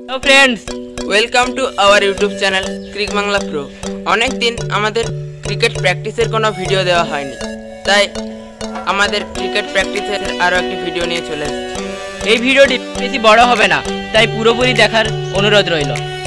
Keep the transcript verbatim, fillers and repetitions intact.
Hello friends, welcome to our YouTube channel CRICBANGLA Pro. অনেক দিন আমাদের ক্রিকেট প্র্যাকটিসের কোনো ভিডিও দেওয়া হয়নি, তাই আমাদের ক্রিকেট প্র্যাকটিসের আরও একটি ভিডিও নিয়ে চলে এসেছি। এই ভিডিওটি বেশি বড় হবে না, তাই পুরোপুরি দেখার অনুরোধ রইল।